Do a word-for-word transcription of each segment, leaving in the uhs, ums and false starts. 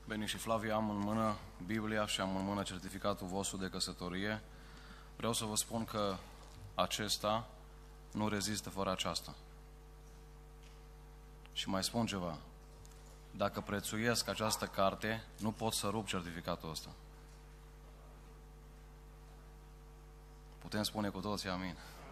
Beni și Flavia, am în mână Biblia și am în mână certificatul vostru de căsătorie. Vreau să vă spun că acesta nu rezistă fără aceasta. Și mai spun ceva. Dacă prețuiesc această carte, nu pot să rup certificatul ăsta. Putem spune cu toții amin.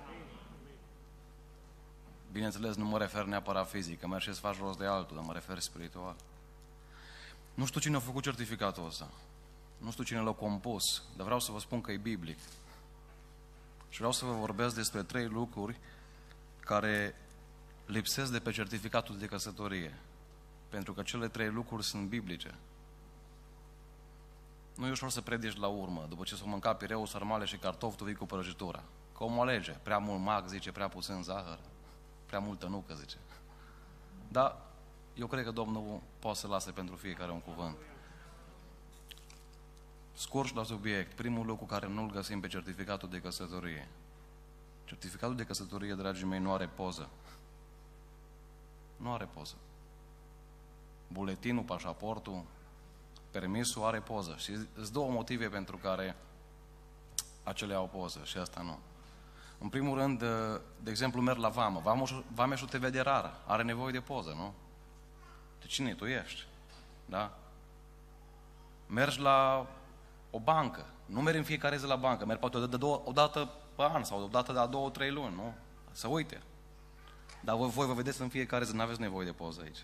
Bineînțeles, nu mă refer neapărat fizic, că mergi și îți faci rost de altul, dar mă refer spiritual. Nu știu cine a făcut certificatul ăsta. Nu știu cine l-a compus, dar vreau să vă spun că e biblic. Și vreau să vă vorbesc despre trei lucruri care lipsesc de pe certificatul de căsătorie. Pentru că cele trei lucruri sunt biblice. Nu e ușor să predici la urmă. După ce s-o mânca pireu, sarmale și cartofi, tu vii cu prăjitura. Că omul alege. Prea mult mac, zice, prea puțin zahăr. Prea multă nucă, zice. Dar eu cred că Domnul poate să lase pentru fiecare un cuvânt. Scurt la subiect. Primul lucru care nu-l găsim pe certificatul de căsătorie. Certificatul de căsătorie, dragii mei, nu are poză. Nu are poză. Buletinul, pașaportul, permisul are poză. Și sunt două motive pentru care acelea au poză și asta nu. În primul rând, de exemplu, merg la vamă. Vameșul te vede rar. Are nevoie de poză, nu? De cine tu ești? Da? Mergi la o bancă. Nu mergi în fiecare zi la bancă. Mergi poate de două, o dată pe an sau o dată de două, trei luni, nu? Să uite. Dar voi, voi vă vedeți în fiecare zi, nu aveți nevoie de poză aici.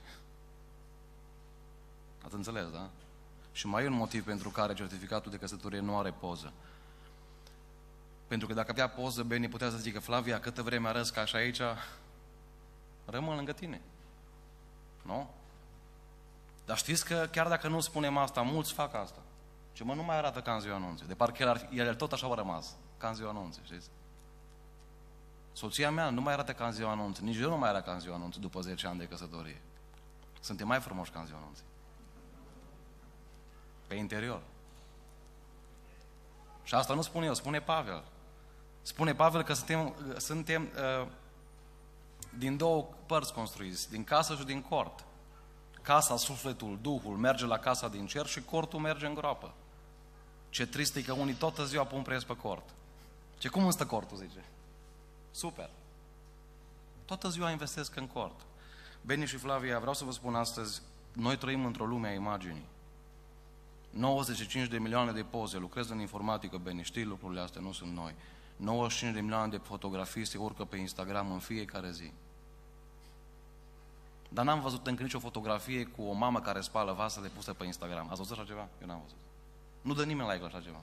Ați înțeles, da? Și mai e un motiv pentru care certificatul de căsătorie nu are poză. Pentru că dacă avea poză, Beni putea să zică: Flavia, câtă vreme arăți ca așa aici, rămân lângă tine. Nu? Dar știți că chiar dacă nu spunem asta, mulți fac asta. Ce mă, nu mai arată ca în ziua anunții. De parcă el, ar, el tot așa a rămas, ca în ziua anunții, știți? Soția mea nu mai arată ca în ziua anunții, nici eu nu mai arată ca în ziua anunții după zece ani de căsătorie. Suntem mai frumoși ca în ziua anunții. Pe interior. Și asta nu spun eu, spune Pavel. Spune Pavel că suntem, suntem uh, din două părți construiți, din casă și din cort. Casa, sufletul, Duhul merge la casa din cer și cortul merge în groapă. Ce trist e că unii toată ziua pun preț pe cort. Ce cum înstă cortul, zice? Super. Toată ziua investesc în cort. Beni și Flavia, vreau să vă spun astăzi, noi trăim într-o lume a imaginii. nouăzeci și cinci de milioane de poze, lucrez în informatică, Beni, știi lucrurile astea, nu sunt noi. nouăzeci și cinci de milioane de fotografii se urcă pe Instagram în fiecare zi. Dar n-am văzut încă nicio fotografie cu o mamă care spală vasele puse pe Instagram. Ați văzut așa ceva? Eu n-am văzut. Nu dă nimeni like la așa ceva.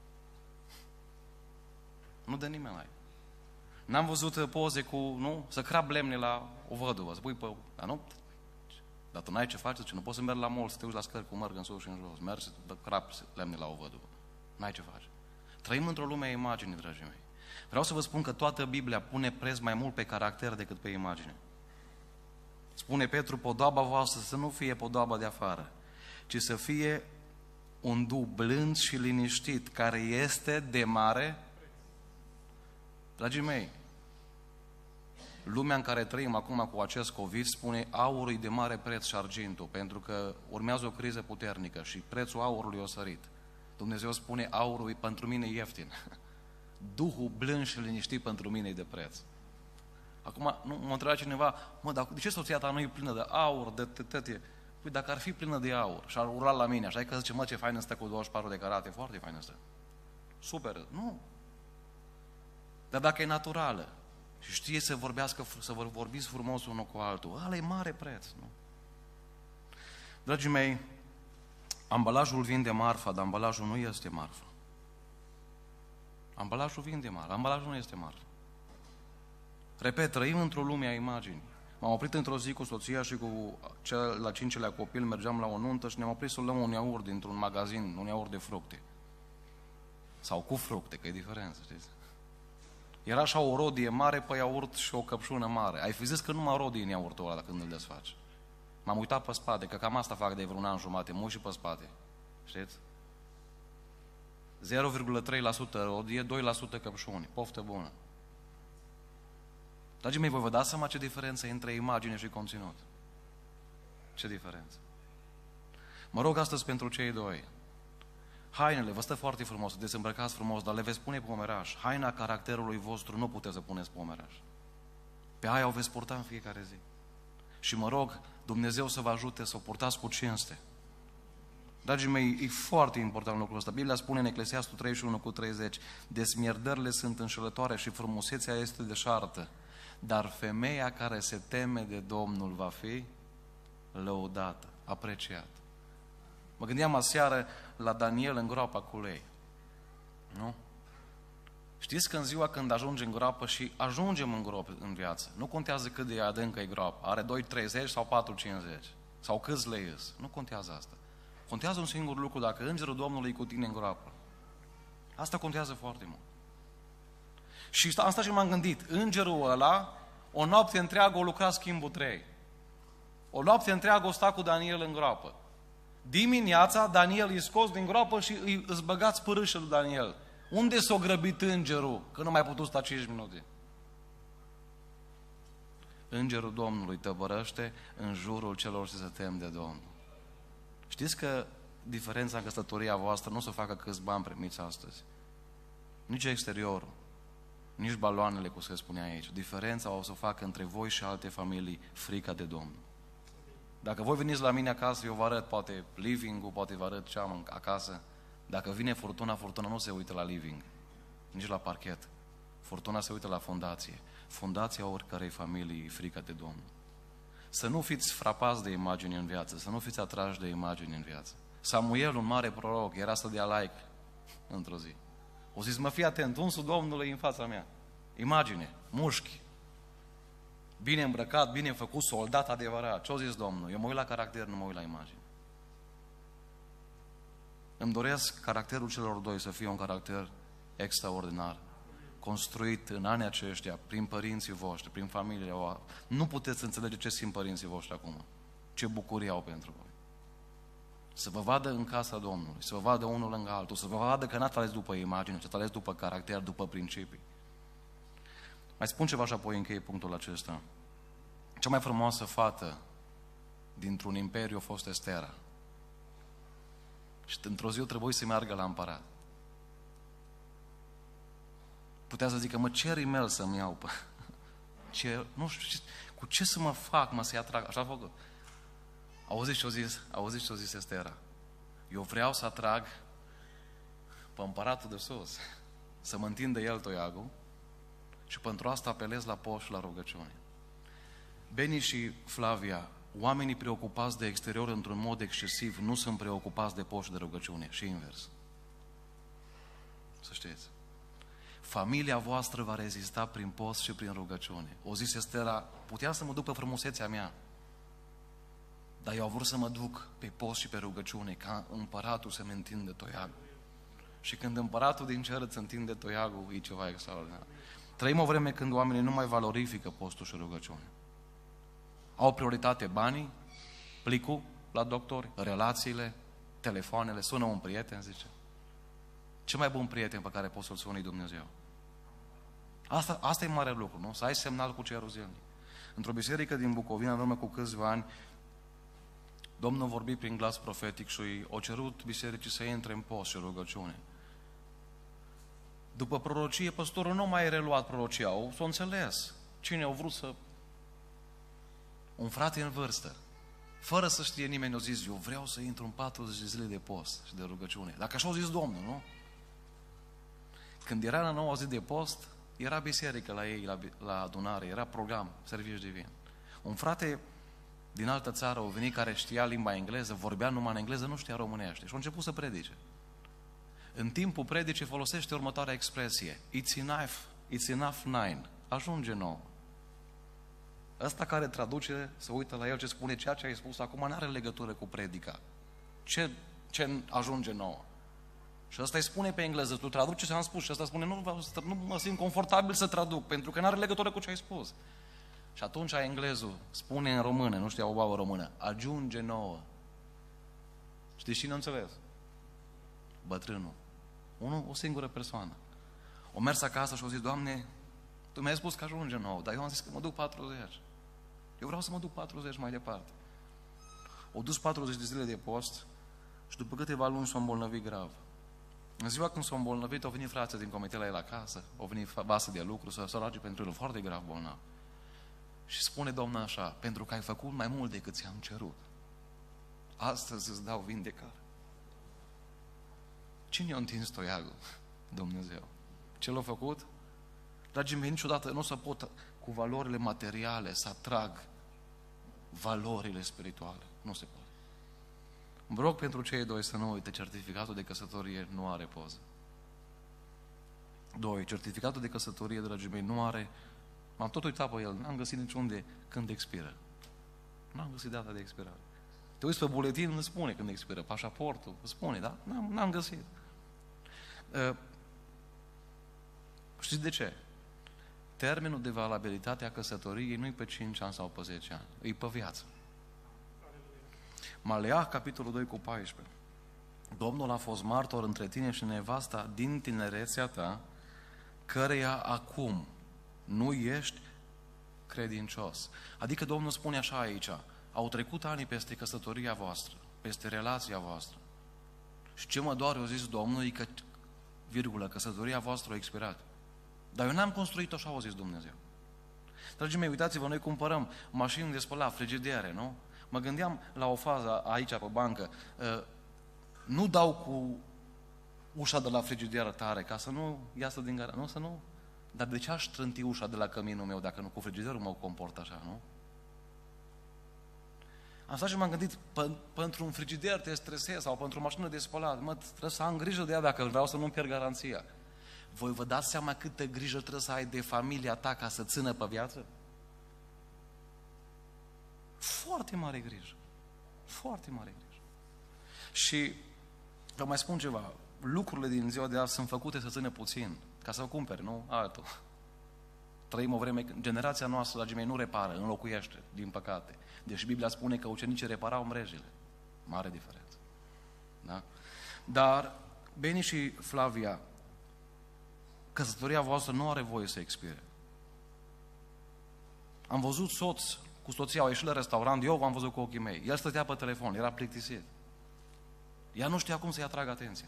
Nu dă nimeni like. N-am văzut poze cu, nu, să crap lemne la o văduvă, să pui pe... Dar nu? Dar tu n-ai ce faci, zice, nu poți să mergi la mall, să te uiți la scări cum merg în sus și în jos. Mergi să crap lemne la o văduvă. N-ai ce faci. Trăim într-o lume a imaginii, dragii mei. Vreau să vă spun că toată Biblia pune preț mai mult pe caracter decât pe imagine. Spune Petru, podoaba voastră să nu fie podoaba de afară, ci să fie un duh blând și liniștit, care este de mare. Dragii mei, lumea în care trăim acum cu acest COVID spune aurul e de mare preț și argintul, pentru că urmează o criză puternică și prețul aurului a sărit. Dumnezeu spune aurul e pentru mine ieftin. Duhul blând și liniștit pentru mine e de preț. Acum, nu, mă întreba cineva, mă, dar de ce soția ta nu e plină de aur, de tătie? Păi dacă ar fi plină de aur și ar urla la mine, așa că zice, mă, ce faină stă cu douăzeci și patru de carate, foarte faină stă. Super, nu. Dar dacă e naturală și știe să vorbească, să vorbiți frumos unul cu altul, ăla e mare preț, nu? Dragii mei, ambalajul vinde marfa, dar ambalajul nu este marfă. Ambalajul vinde marfă, ambalajul nu este marfă. Repet, trăim într-o lume a imaginii. M-am oprit într-o zi cu soția și cu cel la cincilea copil, mergeam la o nuntă și ne-am oprit să luăm un iaurt dintr-un magazin, un iaurt de fructe. Sau cu fructe, că e diferență, știți? Era așa o rodie mare pe iaurt și o căpșună mare. Ai fi zis că nu mă rodie în iaurtul ăla când îl desfaci. M-am uitat pe spate, că cam asta fac de vreun an jumate, mă uit și pe spate. Știți? zero virgulă trei la sută rodie, doi la sută căpșuni. Poftă bună. Dragii mei, voi vă dați seama ce diferență e între imagine și conținut? Ce diferență? Mă rog astăzi pentru cei doi. Hainele, vă stă foarte frumos, sunteți îmbrăcați frumos, dar le veți pune pe omeraș. Haina caracterului vostru nu puteți să puneți pe omeraș. Pe aia o veți purta în fiecare zi. Și mă rog Dumnezeu să vă ajute să o purtați cu cinste. Dragii mei, e foarte important lucrul ăsta. Biblia spune în Eclesiastul treizeci și unu cu treizeci: desmierdările sunt înșelătoare și frumusețea este deșartă, dar femeia care se teme de Domnul va fi lăudată, apreciată. Mă gândeam aseară la Daniel în groapa cu lei. Nu? Știți că în ziua când ajungi în groapă, și ajungem în groapă în viață, nu contează cât de adâncă e groapa, are doi treizeci sau patru cincizeci, sau câți lei îs, nu contează asta. Contează un singur lucru, dacă îngerul Domnului e cu tine în groapă. Asta contează foarte mult. Și am stat și m-am gândit, îngerul ăla, o noapte întreagă o lucra schimbul trei. O noapte întreagă o sta cu Daniel în groapă. Dimineața, Daniel îi scos din groapă și îi îți băgați părâșă lui Daniel. Unde s-a grăbit îngerul? Că nu mai putut sta cinci minute. Îngerul Domnului tăbărăște în jurul celor ce se tem de Domnul. Știți că diferența în căsătoria voastră nu o să facă câți bani primiți astăzi. Nici exteriorul, nici baloanele, cum se spunea aici. Diferența o să o facă între voi și alte familii frica de Domnul. Dacă voi veniți la mine acasă, eu vă arăt poate living-ul, poate vă arăt ce am acasă. Dacă vine furtuna, furtuna nu se uită la living, nici la parchet. Furtuna se uită la fundație. Fundația oricărei familii e frica de Domnul. Să nu fiți frapați de imagini în viață, să nu fiți atrași de imagini în viață. Samuel, un mare proroc, era să dea like într-o zi. O zis, mă, fii atent, unsul Domnului în fața mea. Imagine, mușchi, bine îmbrăcat, bine făcut, soldat adevărat. Ce-o zis Domnul? Eu mă uit la caracter, nu mă uit la imagine. Îmi doresc caracterul celor doi să fie un caracter extraordinar, construit în anii aceștia, prin părinții voștri, prin familiile voastre. Nu puteți înțelege ce simt părinții voștri acum, ce bucurie au pentru voi. Să vă vadă în casa Domnului, să vă vadă unul lângă altul, să vă vadă că n-ați ales după imagine, ci ați ales după caracter, după principii. Mai spun ceva și apoi închei punctul acesta. Cea mai frumoasă fată dintr-un imperiu a fost Estera. Și într-o zi o trebuie să meargă la împărat. Putea să zică, mă, ce rimel să-mi iau? Ce, nu știu, cu ce să mă fac, mă, să-i atrag? Așa a făcut. Auziți ce-o zis? Auziți ce-o zis Estera? Eu vreau să atrag pe împăratul de sus, să mă întindă el toiagul și pentru asta apelez la post și la rugăciune. Beni și Flavia, oamenii preocupați de exterior într-un mod excesiv nu sunt preocupați de post și de rugăciune, și invers. Să știți. Familia voastră va rezista prin post și prin rugăciune. O zis Estera, puteam să mă duc pe frumusețea mea, dar eu am vrut să mă duc pe post și pe rugăciune, ca împăratul să-mi întindă toiagul. Și când împăratul din cer îți întinde toiagul, e ceva extraordinar. Trăim o vreme când oamenii nu mai valorifică postul și rugăciune. Au prioritate banii, plicul la doctori, relațiile, telefoanele, sună un prieten, zice. Ce mai bun prieten pe care poți să-l suni Dumnezeu? Asta, asta e mare lucru, nu? Să ai semnal cu cerul zilnic. Într-o biserică din Bucovina, în urmă cu câțiva ani, Domnul vorbi prin glas profetic și o cerut bisericii să intre în post și rugăciune. După prorocie, păstorul nu mai a reluat prorocia, o s-o înțeles. Cine a vrut să... Un frate în vârstă, fără să știe nimeni, a zis, eu vreau să intru în patruzeci de zile de post și de rugăciune. Dacă așa a zis Domnul, nu? Când era la noua zi de post, era biserică la ei, la, la adunare, era program, serviciu divin. Un frate din altă țară a venit care știa limba engleză, vorbea numai în engleză, nu știa românește și a început să predice. În timpul predicii folosește următoarea expresie, It's enough, it's enough nine, ajunge nouă. Ăsta care traduce, se uită la el ce spune, ceea ce ai spus acum nu are legătură cu predica. Ce, ce ajunge nouă? Și ăsta îi spune pe engleză, tu traduci ce am spus și ăsta spune, nu, nu mă simt confortabil să traduc, pentru că nu are legătură cu ce ai spus. Și atunci englezul spune în română, nu știu o babă română, ajunge nouă. Știți cine a înțeles? Bătrânul. Unul, o singură persoană. O mers acasă și o zis, Doamne, Tu mi-ai spus că ajunge nouă, dar eu am zis că mă duc patruzeci. Eu vreau să mă duc patruzeci mai departe. O dus patruzeci de zile de post Și după câteva luni s-a îmbolnăvit grav. În ziua când s-a îmbolnăvit, au venit frații din comitet la el acasă, au venit vasă de lucru, să se roage pentru el, foarte grav bolnav. Și spune Domnul așa, pentru că ai făcut mai mult decât ți-am cerut, astăzi îți dau vindecare. Cine i-a întins toiagul? Dumnezeu. Ce l-a făcut? Dragii mei, niciodată nu se pot cu valorile materiale să atrag valorile spirituale. Nu se poate. Vă rog pentru cei doi să nu uite, certificatul de căsătorie nu are poză. Doi, certificatul de căsătorie, dragii mei, nu are... M-am tot uitat pe el, n-am găsit niciunde când expiră. N-am găsit data de expirare. Te uiți pe buletin, îmi spune când expiră, pașaportul, îmi spune, da? N-am, n-am găsit. Uh, știți de ce? Termenul de valabilitate a căsătoriei nu e pe cinci ani sau pe zece ani, e pe viață. Maleah, capitolul doi cu paisprezece. Domnul a fost martor între tine și nevasta din tinerețea ta, căreia acum nu ești credincios. Adică Domnul spune așa aici, au trecut ani peste căsătoria voastră, peste relația voastră. Și ce mă doare, a zis Domnul, e că, virgulă, căsătoria voastră a expirat. Dar eu n-am construit-o așa, a zis Dumnezeu. Dragii mei, uitați-vă, noi cumpărăm mașini de spălat, frigidere, nu? Mă gândeam la o fază aici pe bancă, nu dau cu ușa de la frigideră tare, ca să nu iasă din gara, nu, să nu. Dar de ce aș trânti ușa de la căminul meu dacă nu cu frigiderul mă comport așa, nu? Am stat și m-am gândit, pentru un frigider te stresezi sau pentru o mașină de spălat, mă, trebuie să am grijă de ea dacă vreau să nu pierd garanția. Voi vă dați seama câtă grijă trebuie să ai de familia ta ca să țină pe viață? Foarte mare grijă. Foarte mare grijă. Și vă mai spun ceva, lucrurile din ziua de azi sunt făcute să țină puțin, ca să o cumperi, nu? Altul. Trăim o vreme, generația noastră, dragii mei, nu repară, înlocuiește, din păcate. Deși Biblia spune că ucenicii reparau mrejile. Mare diferență. Da? Dar, Beni și Flavia, căsătoria voastră nu are voie să expire. Am văzut soț cu soția, au ieșit la restaurant, eu v-am văzut cu ochii mei. El stătea pe telefon, era plictisit. Ea nu știa cum să-i atragă atenția.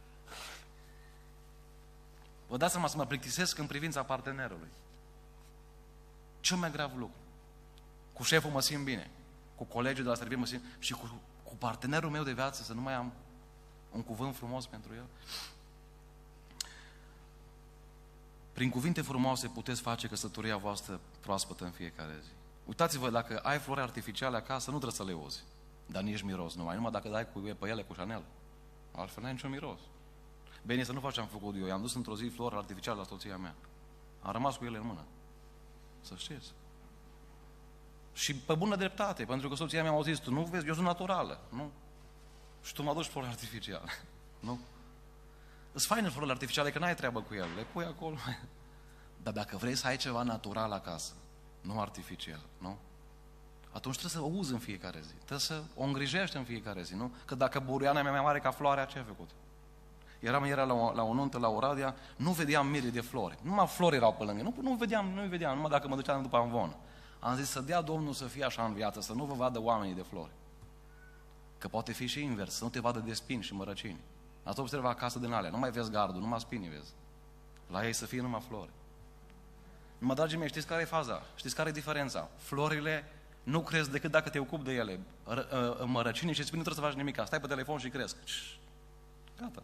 Vă dați seama să mă plictisesc în privința partenerului. Cel mai grav lucru. Cu șeful mă simt bine, cu colegii de la serviciu mă simt, și cu, cu partenerul meu de viață să nu mai am un cuvânt frumos pentru el. Prin cuvinte frumoase puteți face căsătoria voastră proaspătă în fiecare zi. Uitați-vă, dacă ai flori artificiale acasă, nu trebuie să le uzi, dar nici miros numai, numai dacă dai cu, pe ele cu Chanel. Altfel n-ai niciun miros. Bine, să nu faci ce am făcut eu. I-am dus într-o zi flori artificiale la soția mea. Am rămas cu ele în mână. Să știți. Și pe bună dreptate, pentru că soția mea m-a zis, tu nu vezi, eu sunt naturală, nu? Și tu mă aduci flori artificiale, nu? Îți faine florile artificiale, că n-ai treabă cu ele, le pui acolo. Dar dacă vrei să ai ceva natural acasă, nu artificial, nu? Atunci trebuie să o uzi în fiecare zi, trebuie să o îngrijești în fiecare zi, nu? Că dacă buruiana mea mai mare ca floarea, ce a făcut? Eram ieri la o, la o nuntă, la Oradea, nu vedeam miri de flori, numai flori erau pe lângă, nu, nu vedeam, nu vedeam, numai dacă mă duceam după amvon. Am zis să dea Domnul să fie așa în viață, să nu vă vadă oamenii de flori. Că poate fi și invers, să nu te vadă de spini și mărăcini. Ați observat acasă din alea, nu mai vezi gardul, numai spini vezi. La ei să fie numai flori. Numai, dragii mei, știți care e faza? Știți care e diferența? Florile nu cresc decât dacă te ocupi de ele. Mărăcinii și spini nu trebuie să faci nimic. Stai pe telefon și cresc. Gata.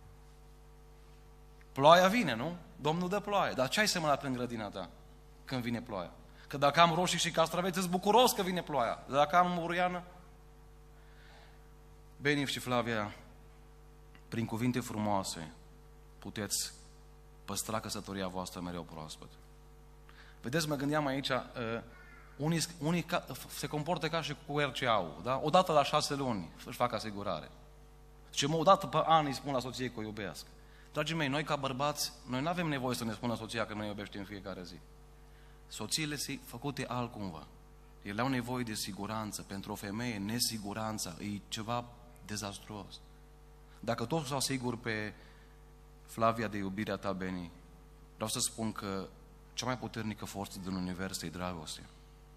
Ploaia vine, nu? Domnul dă ploaie. Dar ce ai semănat în grădina ta când vine ploaia? Că dacă am roșii și castraveți, îți bucuros că vine ploaia. Dacă am buruiană... Beni și Flavia, prin cuvinte frumoase, puteți păstra căsătoria voastră mereu proaspătă. Vedeți, mă gândeam aici, uh, unii, unii ca, se comportă ca și cu R C A-ul, da? Odată la șase luni își fac asigurare. Și mă, odată pe an îi spun la soție că o iubesc. Dragii mei, noi ca bărbați, noi nu avem nevoie să ne spună soția că ne iubește în fiecare zi. Soțiile sunt făcute altcumva. Ele au nevoie de siguranță. Pentru o femeie, nesiguranța e ceva dezastruos. Dacă tot s-o asigur pe Flavia de iubirea ta, Beni, vreau să spun că cea mai puternică forță din univers e dragostea.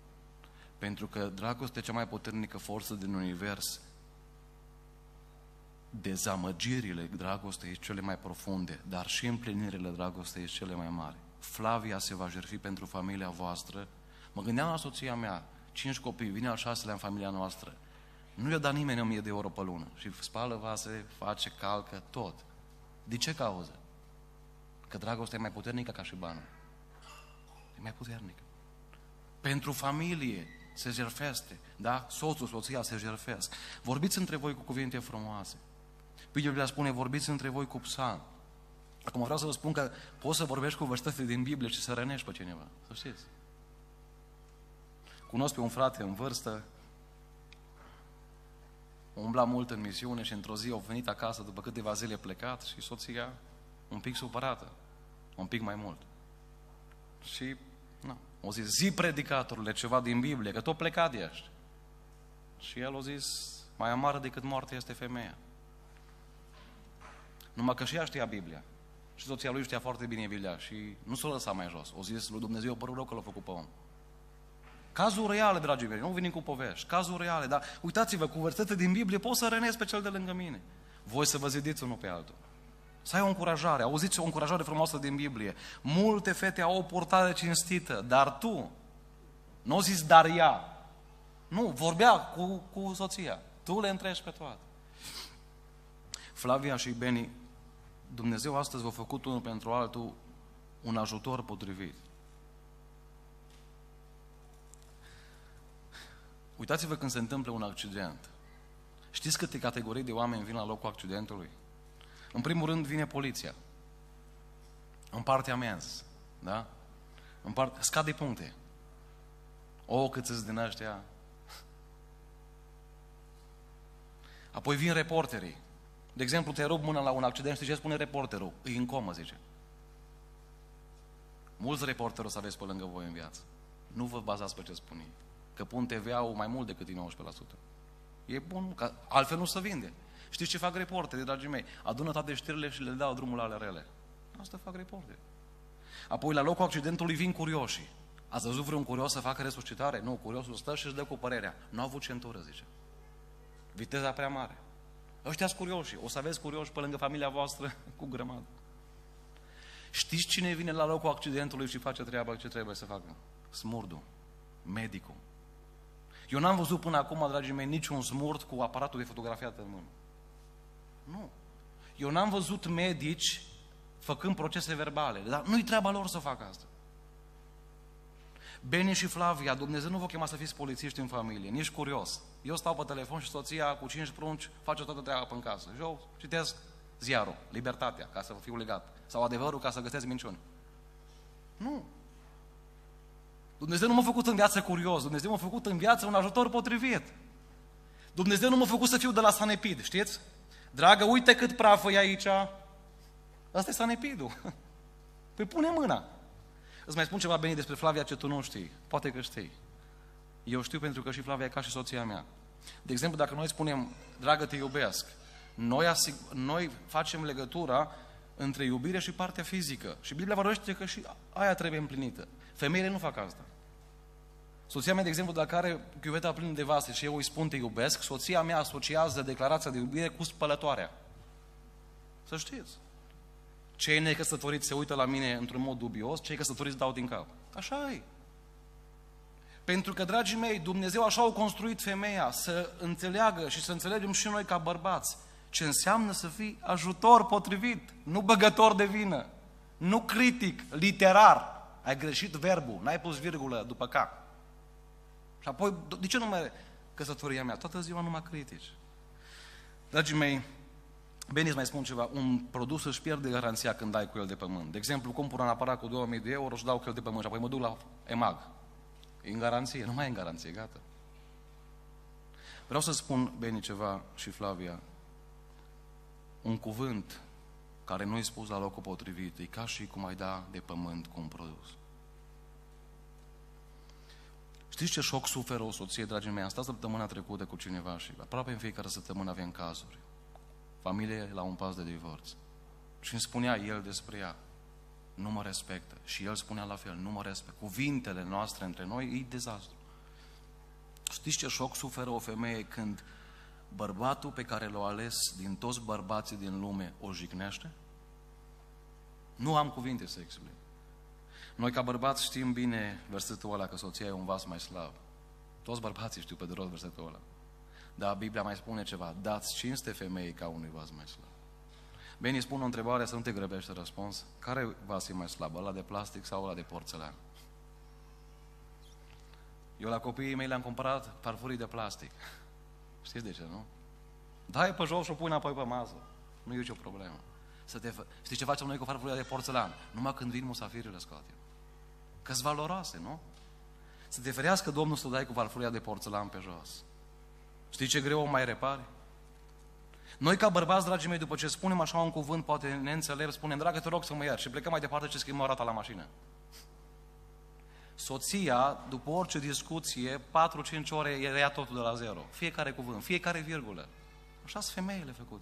Pentru că dragostea, cea mai puternică forță din univers, dezamăgirile dragostei sunt cele mai profunde, dar și împlinirile dragostei sunt cele mai mari. Flavia se va jertfi pentru familia voastră. Mă gândeam la soția mea, cinci copii, vine al șaselea în familia noastră. Nu i-a dat nimeni o mie de euro pe lună. Și spală vase, face, calcă, tot. Din ce cauză? Că dragostea e mai puternică ca și banul. E mai puternică. Pentru familie se jertfește, da? Soțul, soția se jertfesc. Vorbiți între voi cu cuvinte frumoase. Biblia spune, vorbiți între voi cu psalm. Acum vreau să vă spun că poți să vorbești cu vărsități din Biblie și să rănești pe cineva. Să știți. Cunosc pe un frate în vârstă, umbla mult în misiune și într-o zi a venit acasă după câteva zile plecat și soția un pic supărată, un pic mai mult. Și, nu, o zis, zi predicatorule ceva din Biblie, că tot plecat ești. Și el a zis, mai amară decât moartea este femeia. Numai că și ea știa Biblia. Și soția lui știa foarte bine Biblia și nu s-a lăsat mai jos. O zis lui Dumnezeu, părul rău că l-a făcut pe om. Cazuri reale, dragii mei, nu venim cu povești, cazuri reale, dar uitați-vă, cu versete din Biblie pot să rănesc pe cel de lângă mine. Voi să vă zidiți unul pe altul. Să ai o încurajare, auziți o încurajare frumoasă din Biblie. Multe fete au o purtare cinstită, dar tu, nu o zis dar ea, nu, vorbea cu, cu soția, tu le întrești pe toate. Flavia și Beni, Dumnezeu astăzi v-a făcut unul pentru altul un ajutor potrivit. Uitați-vă când se întâmplă un accident. Știți câte categorii de oameni vin la locul accidentului? În primul rând vine poliția. Împarte amenzi, da? Împarte, scade puncte. O, cât îți din ăștia. Apoi vin reporterii. De exemplu, te rup mâna la un accident, știi ce spune reporterul? E în comă, zice. Mulți reporteri o să aveți pe lângă voi în viață. Nu vă bazați pe ce spun ei. Că pun T V A-ul mai mult decât e nouăsprezece la sută. E bun, că altfel nu se vinde. Știți ce fac reporterii, dragii mei? Adună toate știrile și le dau drumul la ale rele. Asta fac reporterii. Apoi, la locul accidentului vin curioșii. Ați văzut vreun curios să facă resuscitare? Nu, curiosul stă și își dă cu părerea. Nu a avut centură, zice. Viteza prea mare. Ăștia-s curioși. O să aveți curioși pe lângă familia voastră cu grămadă. Știți cine vine la locul accidentului și face treaba ce trebuie să facă? Smurdul. Medicul. Eu n-am văzut până acum, dragii mei, niciun smurd cu aparatul de fotografiat în mână. Nu. Eu n-am văzut medici făcând procese verbale, dar nu-i treaba lor să facă asta. Beni și Flavia, Dumnezeu nu vă chema să fiți polițiști în familie, nici curios. Eu stau pe telefon și soția cu cinci prunci face toată treaba în casă. Și eu citesc ziarul, Libertatea, ca să fiu legat, sau Adevărul, ca să găsesc minciuni. Nu. Dumnezeu nu m-a făcut în viață curios, Dumnezeu m-a făcut în viață un ajutor potrivit. Dumnezeu nu m-a făcut să fiu de la Sanepid, știți? Dragă, uite cât praf e aici. Asta e Sanepidul. Păi pune mâna. Îți mai spun ceva, Beni, despre Flavia ce tu nu știi. Poate că știi. Eu știu pentru că și Flavia e ca și soția mea. De exemplu, dacă noi spunem, dragă, te iubesc, noi, asig- noi facem legătura între iubire și partea fizică. Și Biblia vorbește că și aia trebuie împlinită. Femeile nu fac asta. Soția mea, de exemplu, dacă are chiuveta plină de vase și eu îi spun te iubesc, soția mea asociază declarația de iubire cu spălătoarea. Să știți. Cei necăsătoriți se uită la mine într-un mod dubios, cei căsătoriți dau din cap. Așa e. Pentru că, dragii mei, Dumnezeu așa a construit femeia să înțeleagă și să înțelegem și noi ca bărbați ce înseamnă să fii ajutor potrivit, nu băgător de vină, nu critic, literar. Ai greșit verbul, n-ai pus virgulă după ca. Și apoi, de ce nu mai căsătoria mea? Toată ziua nu mă critici. Dragii mei, Beni, îți mai spun ceva, un produs își pierde garanția când dai cu el de pământ. De exemplu, cumpăr un aparat cu două mii de euro și dau cu el de pământ și apoi mă duc la EMAG. E în garanție? Nu mai e în garanție, gata. Vreau să spun, Beni, ceva și Flavia. Un cuvânt care nu e spus la locul potrivit, e ca și cum ai da de pământ cu un produs. Știți ce șoc suferă o soție, dragii mei? Am stat săptămâna trecută cu cineva și aproape în fiecare săptămână avem cazuri. Familie la un pas de divorț. Și îmi spunea el despre ea, nu mă respectă. Și el spunea la fel, nu mă respectă. Cuvintele noastre între noi e dezastru. Știți ce șoc suferă o femeie când bărbatul pe care l-a ales din toți bărbații din lume o jignește? Nu am cuvinte să explic. Noi ca bărbați știm bine versetul ăla că soția e un vas mai slab. Toți bărbații știu pe de rost versetul ăla. Dar Biblia mai spune ceva, dați cinste femeii ca unui vas mai slab. Beni, spun o întrebare să nu te grăbești răspuns. Care vas e mai slab, ăla de plastic sau ăla de porțelan? Eu la copiii mei le-am cumpărat farfurii de plastic. Știți de ce, nu? Dai pe jos și o pui înapoi pe masă. Nu e nicio problemă. Să te... Știi ce facem noi cu farfuria de porțelan? Numai când vin musafirii le scoatem. Că-s valoroase, nu? Să te ferească Domnul să dai cu farfuria de porțelan pe jos. Știi ce greu o mai repare? Noi ca bărbați, dragii mei, după ce spunem așa un cuvânt, poate neînțelept, spunem, dragă, te rog să mă iert și plecăm mai departe ce schimbă rata la mașină. Soția, după orice discuție, patru-cinci ore ia totul de la zero. Fiecare cuvânt, fiecare virgulă. Așa sunt femeile făcute.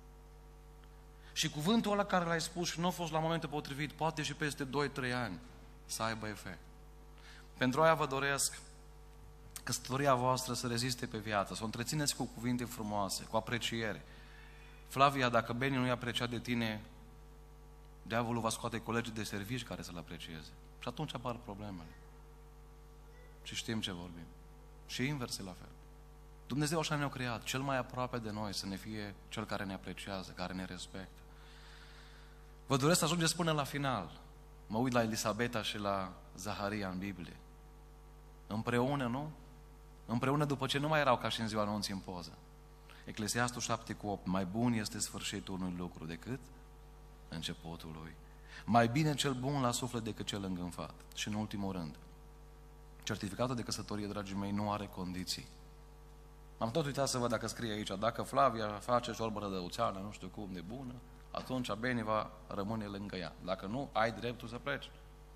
Și cuvântul ăla care l-ai spus și nu a fost la momentul potrivit, poate și peste doi-trei ani să aibă efect. Pentru aia vă doresc căsătoria voastră să reziste pe viață, să o întrețineți cu cuvinte frumoase, cu apreciere. Flavia, dacă Beni nu-i apreciat de tine, diavolul va scoate colegii de servici care să-l aprecieze. Și atunci apar problemele. Și știm ce vorbim. Și invers e la fel. Dumnezeu așa ne-a creat, cel mai aproape de noi să ne fie cel care ne apreciază, care ne respectă. Vă doresc să ajungeți până la final. Mă uit la Elisabeta și la Zaharia în Biblie. Împreună, nu? Împreună după ce nu mai erau ca și în ziua anunții în poză. Eclesiastul șapte cu opt. Mai bun este sfârșitul unui lucru decât începutul lui. Mai bine cel bun la suflet decât cel îngânfat. Și în ultimul rând, certificatul de căsătorie, dragii mei, nu are condiții. M-am tot uitat să văd dacă scrie aici, dacă Flavia face ciorbă rădăuțeană, nu știu cum, de bună, atunci Beni va rămâne lângă ea. Dacă nu, ai dreptul să pleci.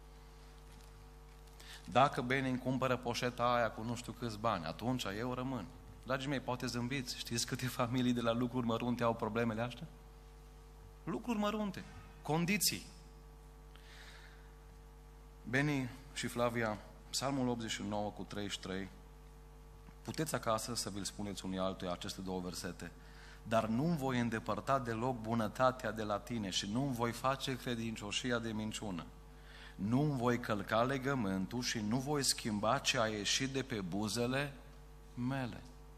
Dacă Beni îmi cumpără poșeta aia cu nu știu câți bani, atunci eu rămân. Dragii mei, poate zâmbiți. Știți câte familii de la lucruri mărunte au problemele astea? Lucruri mărunte, condiții. Beni și Flavia, Psalmul optzeci și nouă cu treizeci și trei, puteți acasă să vi-l spuneți unii altuia aceste două versete. Dar nu-mi voi îndepărta deloc bunătatea de la tine și nu-mi voi face credincioșia de minciună. Nu-mi voi călca legământul și nu voi schimba ce a ieșit de pe buzele mele.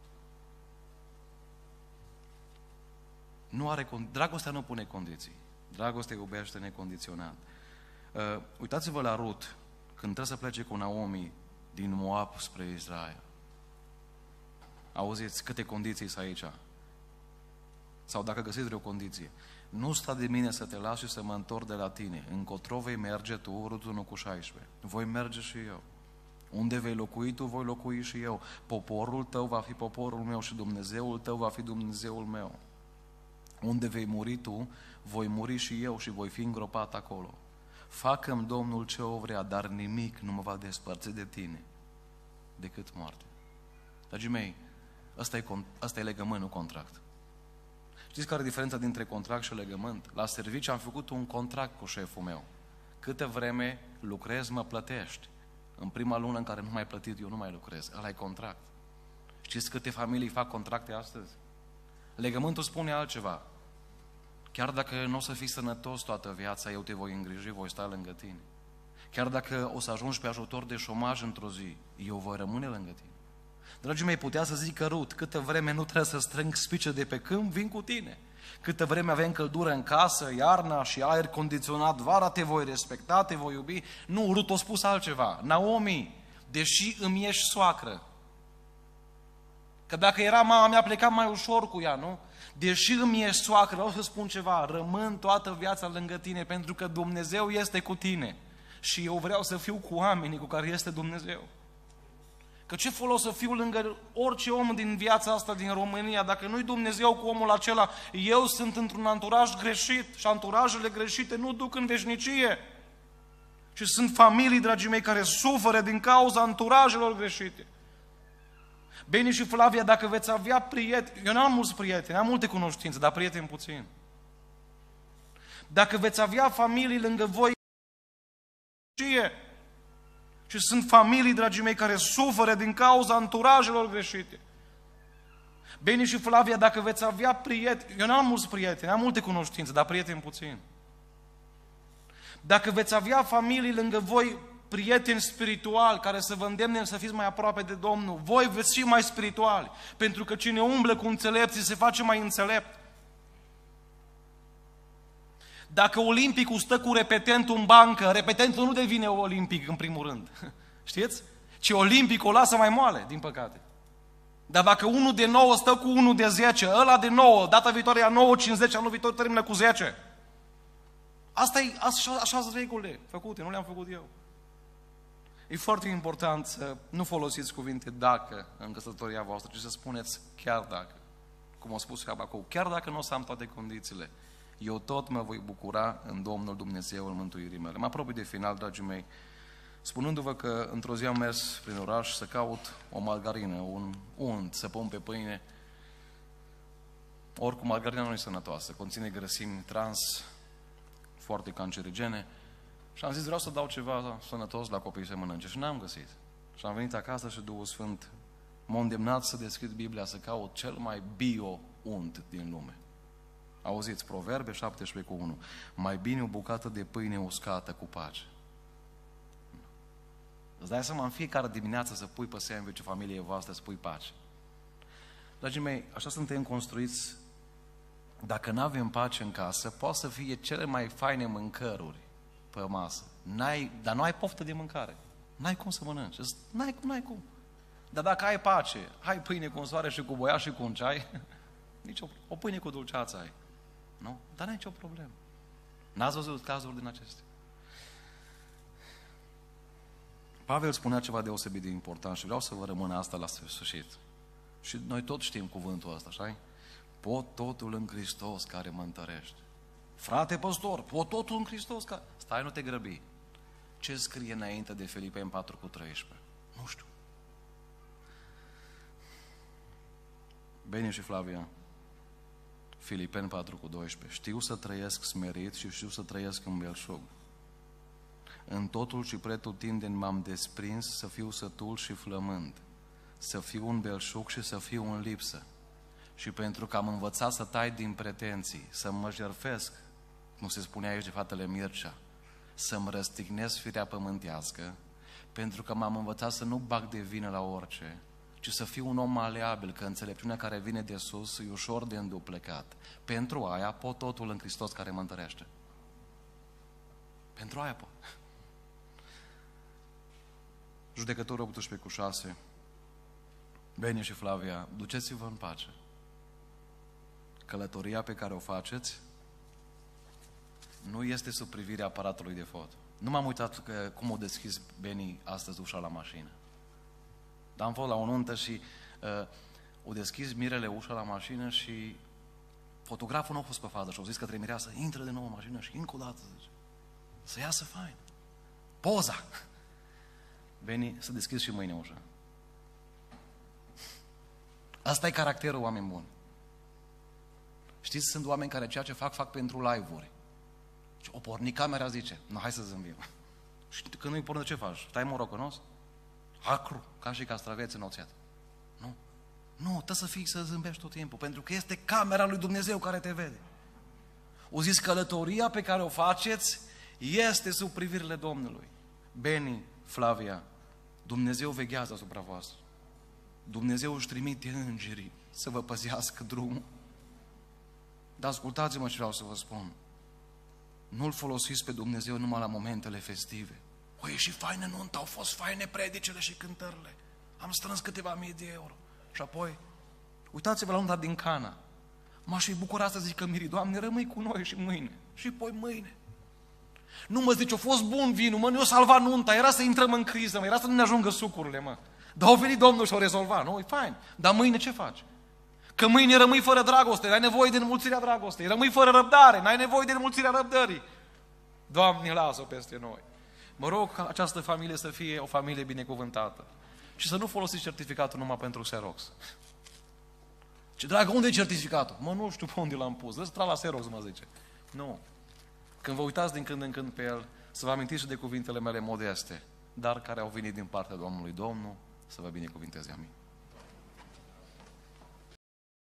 Nu are, dragostea nu pune condiții. Dragostea iubește necondiționat. Uh, uitați-vă la Rut, când trebuie să plece cu Naomi din Moab spre Israel. Auziți câte condiții sunt aici. Sau dacă găsiți vreo condiție. Nu sta de mine să te las și să mă întorc de la tine. Încotro vei merge tu, Rut unu cu șaisprezece. Voi merge și eu. Unde vei locui tu, voi locui și eu. Poporul tău va fi poporul meu și Dumnezeul tău va fi Dumnezeul meu. Unde vei muri tu, voi muri și eu și voi fi îngropat acolo. Facă-mi Domnul ce o vrea, dar nimic nu mă va despărți de tine decât moarte. Dragii mei, ăsta e, ăsta e legământ, nu contract. Știți care e diferența dintre contract și legământ? La serviciu am făcut un contract cu șeful meu. Câtă vreme lucrez, mă plătești. În prima lună în care nu m-ai plătit, eu nu mai lucrez. Ăla e contract. Știți câte familii fac contracte astăzi? Legământul spune altceva. Chiar dacă nu o să fii sănătos toată viața, eu te voi îngriji, voi sta lângă tine. Chiar dacă o să ajungi pe ajutor de șomaj într-o zi, eu voi rămâne lângă tine. Dragii mei, putea să zică Rut, câtă vreme nu trebuie să strâng spice de pe câmp, vin cu tine. Câtă vreme avem căldură în casă, iarna și aer condiționat, vara te voi respecta, te voi iubi. Nu, Rut a spus altceva. Naomi, deși îmi ești soacră, că dacă era mama mea, plecam mai ușor cu ea, nu? Deși îmi ești soacră, vreau să spun ceva, rămân toată viața lângă tine, pentru că Dumnezeu este cu tine. Și eu vreau să fiu cu oamenii cu care este Dumnezeu. Că ce folos să fiu lângă orice om din viața asta din România, dacă nu-i Dumnezeu cu omul acela, eu sunt într-un anturaj greșit și anturajele greșite nu duc în veșnicie. Și sunt familii, dragii mei, care suferă din cauza anturajelor greșite. Beni și Flavia, dacă veți avea prieteni, eu nu am mulți prieteni, am multe cunoștințe, dar prieteni puțin. Dacă veți avea familii lângă voi, și sunt familii, dragii mei, care suferă din cauza anturajelor greșite. Beni și Flavia, dacă veți avea prieteni, eu n-am mulți prieteni, am multe cunoștințe, dar prieteni puțin. Dacă veți avea familii lângă voi, prieteni spirituali, care să vă îndemne să fiți mai aproape de Domnul, voi veți fi mai spirituali, pentru că cine umblă cu înțelepții se face mai înțelept. Dacă olimpicul stă cu repetentul în bancă, repetentul nu devine olimpic în primul rând. Știți? Ci olimpicul o lasă mai moale, din păcate. Dar dacă unul de nouă stă cu unul de zece, ăla de nouă, data viitoare ia nouă, cincizeci, anul viitor termină cu zece. Asta e, așa, așa sunt regulile făcute, nu le-am făcut eu. E foarte important să nu folosiți cuvinte dacă în căsătoria voastră, ci să spuneți chiar dacă. Cum a spus Habacuc, chiar dacă nu o să am toate condițiile, eu tot mă voi bucura în Domnul Dumnezeu, în mântuirii mele. Mă apropii de final, dragii mei, spunându-vă că într-o zi am mers prin oraș să caut o margarină, un unt să pun pe pâine. Oricum, margarina nu e sănătoasă, conține grăsimi trans, foarte cancerigene. Și am zis, vreau să dau ceva sănătos la copii să mănânce. Și n-am găsit. Și am venit acasă și Duhul Sfânt m-a îndemnat să deschid Biblia, să caut cel mai bio-unt din lume. Auziți, Proverbe șaptesprezece cu unu. Mai bine o bucată de pâine uscată cu pace. Îți dai seama în fiecare dimineață să pui pe sandwich familiei voastre, să pui pace. Dragii mei, așa suntem construiți. Dacă nu avem pace în casă, poate să fie cele mai faine mâncăruri pe masă. N-ai, dar nu ai poftă de mâncare. N-ai cum să mănânci. N-ai cum, n-ai cum. Dar dacă ai pace, ai pâine cu un soare și cu boia și cu un ceai, nici o, o pâine cu dulceață ai. Nu? Dar n-ai nicio problemă. N-ați văzut cazuri din acestea? Pavel spunea ceva deosebit de important și vreau să vă rămână asta la sfârșit. Și noi tot știm cuvântul ăsta, așa? Pot totul în Hristos care mă întărește. Frate păstor, pot totul în Hristos care... Stai, nu te grăbi. Ce scrie înainte de Filipeni patru cu treisprezece? Nu știu. Beni și Flavia, Filipeni patru cu doisprezece. Știu să trăiesc smerit și știu să trăiesc în belșug. În totul și pretutindeni m-am desprins să fiu sătul și flămând, să fiu un belșug și să fiu în lipsă. Și pentru că am învățat să tai din pretenții, să mă jertfesc, cum se spunea aici de fratele Mircea, să-mi răstignesc firea pământească, pentru că m-am învățat să nu bag de vină la orice, ci să fiu un om maleabil, că înțelepciunea care vine de sus e ușor de înduplecat. Pentru aia pot totul în Hristos care mă întărește. Pentru aia pot. Judecătorul optsprezece cu șase. Beni și Flavia, duceți-vă în pace. Călătoria pe care o faceți nu este sub privirea aparatului de foto. Nu m-am uitat că, cum o deschis Beni astăzi ușa la mașină. Dar am fost la o nuntă și uh, o deschis Mirele ușa la mașină și fotograful nu a fost pe fază și au zis către mireasă, intră de nou în mașină și încă o dată, zice, să iasă fain. Poza! Beni, să deschizi și mâine ușa. Asta e caracterul oameni buni. Știți, sunt oameni care ceea ce fac, fac pentru live-uri. O porni camera, zice, nu, hai să zâmbim. Și când nu-i pornă, ce faci? Tai morocănos? Acru, ca și castraveți înălțat. Nu. Nu, trebuie să fii să zâmbești tot timpul, pentru că este camera lui Dumnezeu care te vede. O zis, călătoria pe care o faceți este sub privirile Domnului. Beni, Flavia, Dumnezeu veghează asupra voastră. Dumnezeu își trimite îngerii să vă păzească drumul. Dar ascultați-mă ce vreau să vă spun. Nu-L folosiți pe Dumnezeu numai la momentele festive. O, e și faină nuntă, au fost faine predicele și cântările. Am strâns câteva mii de euro. Și apoi, uitați-vă la nunta din Cana. M-aș fi bucurat să zic că Miri, Doamne, rămâi cu noi și mâine. Și apoi mâine. Nu mă zice, a fost bun vinul, mă, nu-i-o salvat nunta, era să intrăm în criză, mă, era să nu ne ajungă sucurile, mă. Dar au venit Domnul și au rezolvat, nu? E fain. Dar mâine ce faci? Că mâine rămâi fără dragoste, n-ai nevoie de înmulțirea dragostei, rămâi fără răbdare, n-ai nevoie de înmulțirea răbdării. Doamne, lasă-o peste noi. Mă rog ca această familie să fie o familie binecuvântată. Și să nu folosiți certificatul numai pentru Xerox. Ce dragă, unde e certificatul? Mă, nu știu pe unde l-am pus, dă-ți la Xerox, mă zice. Nu. Când vă uitați din când în când pe el, să vă amintiți și de cuvintele mele modeste, dar care au venit din partea Domnului. Domnul să vă binecuvinteze. Amin.